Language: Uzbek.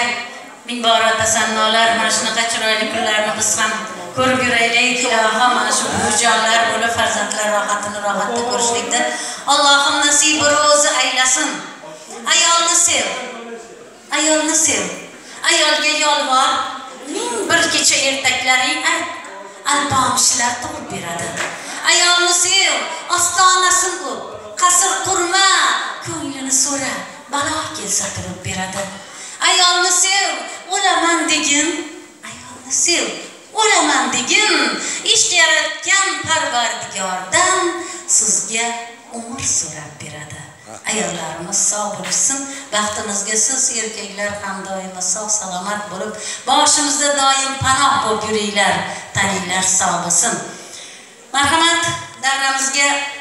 ming bora tasannolar, mana shunaqa chiroyli kunlarni biz ham ko'rib yuraylik. Ilohim mana shu bujonlar bo'lib farzandlar rohatini rohatda ko'rishlikda Allohim nasibi ro'zi aylasin. Ayolni sev. Ayolni sev. Ayolga yolvor. Ming bir kecha ertaklaring alpamishlar tug'ib beradi. Ayolni sev, ostonasini o'p, qasr qurma, ko'nglini so'ra, balo kelsa turib beradi. Ayolni sev, o'laman degin, ayolni sev, o'laman degin, ish yaratgan Parvardigordan sizga umr so'rab beradi. Ayollarimiz sog' bo'lsin, baxtimizga siz erkaklar ham doimo sog' salomat bo'lib, boshimizda doim panoh bo'lib yuringlar, taninglar sog' bo'lsin. Marhamat, davramizga